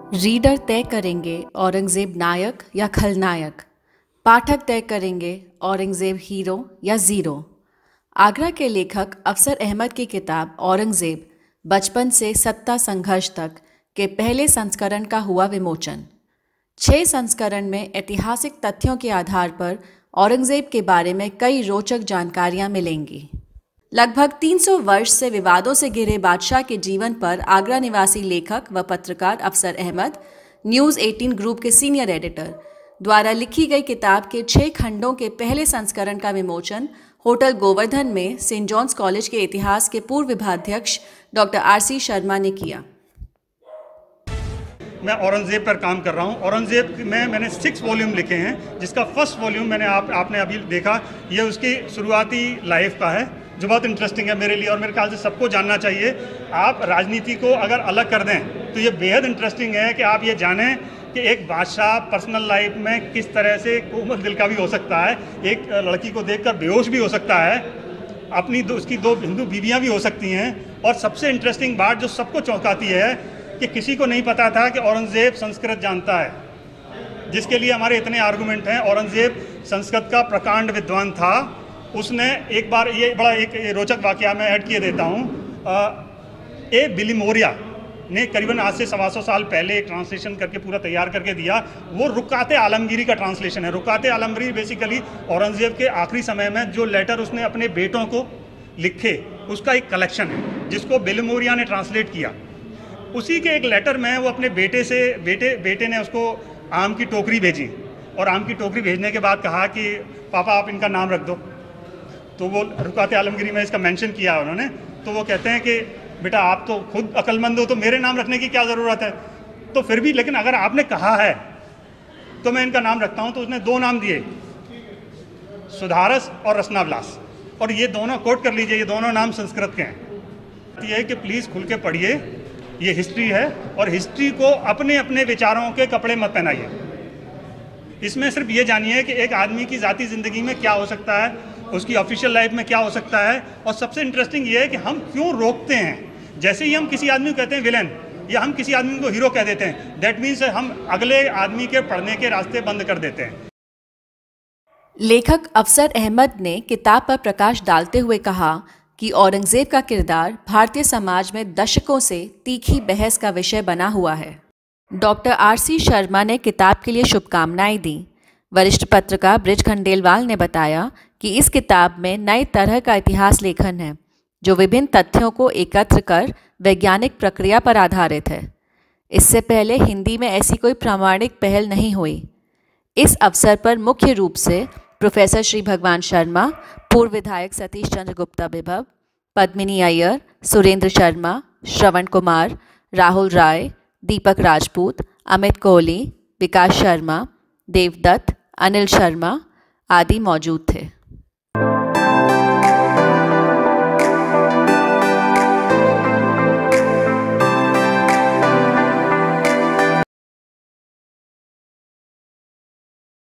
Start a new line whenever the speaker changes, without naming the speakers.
Reader तय करेंगे औरंगज़ेब नायक या खलनायक। पाठक तय करेंगे औरंगज़ेब हीरो या ज़ीरो। आगरा के लेखक अफसर अहमद की किताब औरंगज़ेब बचपन से सत्ता संघर्ष तक के पहले संस्करण का हुआ विमोचन। 6 संस्करण में ऐतिहासिक तथ्यों के आधार पर औरंगज़ेब के बारे में कई रोचक जानकारियां मिलेंगी। लगभग 300 वर्ष से विवादों से घिरे बादशाह के जीवन पर आगरा निवासी लेखक व पत्रकार अफसर अहमद, न्यूज़ 18 ग्रुप के सीनियर एडिटर द्वारा लिखी गई किताब के 6 खंडों के पहले संस्करण का विमोचन होटल गोवर्धन में सेंट जॉन्स कॉलेज के इतिहास के पूर्व विभागाध्यक्ष डॉक्टर आर.सी. शर्मा ने किया।
मैं औरंगज़ेब पर काम कर रहा हूँ। औरंगज़ेब में मैंने 6 वॉल्यूम लिखे हैं, जिसका फर्स्ट वॉल्यूम मैंने आपने अभी देखा। ये उसकी शुरुआती लाइफ का है, जो बहुत इंटरेस्टिंग है मेरे लिए और मेरे ख्याल से सबको जानना चाहिए। आप राजनीति को अगर अलग कर दें तो ये बेहद इंटरेस्टिंग है कि आप ये जानें कि एक बादशाह पर्सनल लाइफ में किस तरह से कोमल दिल का भी हो सकता है, एक लड़की को देखकर बेहोश भी हो सकता है, उसकी 2 हिंदू बीवियाँ भी हो सकती हैं। और सबसे इंटरेस्टिंग बात जो सबको चौंकाती है कि किसी को नहीं पता था कि औरंगज़ेब संस्कृत जानता है, जिसके लिए हमारे इतने आर्गूमेंट हैं। औरंगज़ेब संस्कृत का प्रकांड विद्वान था। उसने एक बार, ये बड़ा एक रोचक वाकया मैं ऐड किए देता हूँ। ए बिलिमोरिया ने करीबन आज से 125 साल पहले एक ट्रांसलेशन करके पूरा तैयार करके दिया। वो रुकाते आलमगीरी का ट्रांसलेशन है। रुकाते आलमगीरी बेसिकली औरंगज़ेब के आखिरी समय में जो लेटर उसने अपने बेटों को लिखे, उसका एक कलेक्शन है, जिसको बिलिमोरिया ने ट्रांसलेट किया। उसी के एक लेटर में वो अपने बेटे ने उसको आम की टोकरी भेजी, और आम की टोकरी भेजने के बाद कहा कि पापा आप इनका नाम रख दो। तो वो रुकाते आलमगीरी में इसका मेंशन किया उन्होंने। तो वो कहते हैं कि बेटा आप तो खुद अक्लमंद हो, तो मेरे नाम रखने की क्या ज़रूरत है। तो फिर भी लेकिन अगर आपने कहा है तो मैं इनका नाम रखता हूँ। तो उसने 2 नाम दिए, सुधारस और रसनाविलास। और ये दोनों कोट कर लीजिए, ये दोनों नाम संस्कृत के हैं। ये है कि प्लीज़ खुल के पढ़िए, ये हिस्ट्री है, और हिस्ट्री को अपने अपने विचारों के कपड़े मत पहनाइए। इसमें सिर्फ ये जानिए कि एक आदमी की ज़ाती ज़िंदगी में क्या हो सकता है, उसकी ऑफिशियल लाइफ में क्या हो सकता है। और सबसे इंटरेस्टिंग ये है कि हम क्यों रोकते हैं। जैसे ही हम किसी आदमी को कहते हैं विलेन, या हम किसी आदमी को हीरो कह देते हैं, दैट मीन्स हम अगले आदमी के पढ़ने के रास्ते बंद कर देते हैं।
लेखक अफसर अहमद ने किताब पर प्रकाश डालते हुए कहा कि औरंगज़ेब का किरदार भारतीय समाज में दशकों से तीखी बहस का विषय बना हुआ है। Doctor RC. शर्मा ने किताब के लिए शुभकामनाएं दी। वरिष्ठ पत्रकार ब्रज खंडेलवाल ने बताया कि इस किताब में नए तरह का इतिहास लेखन है, जो विभिन्न तथ्यों को एकत्र कर वैज्ञानिक प्रक्रिया पर आधारित है। इससे पहले हिंदी में ऐसी कोई प्रामाणिक पहल नहीं हुई। इस अवसर पर मुख्य रूप से प्रोफेसर श्री भगवान शर्मा, पूर्व विधायक सतीश चंद्र गुप्ता विभव, पद्मिनी अय्यर, सुरेंद्र शर्मा, श्रवण कुमार, राहुल राय, दीपक राजपूत, अमित कोहली, विकास शर्मा, देवदत्त, अनिल शर्मा आदि मौजूद थे।